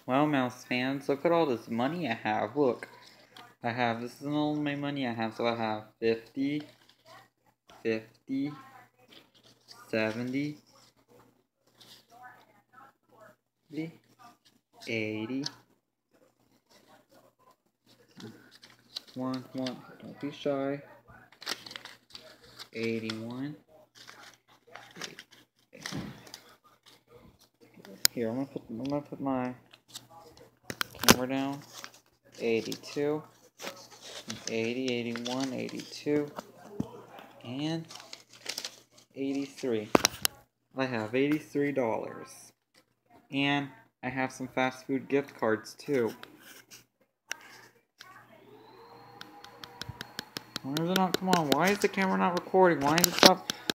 Well, mouse fans, look at all this money I have. Look, this is all my money I have. So I have 50, 50, 70, 80, don't be shy, 81. Here, I'm gonna put my camera down. 82, 80, 81, 82, and 83. I have $83. And I have some fast food gift cards too. Why is it not? Come on, why is the camera not recording? Why is it stop?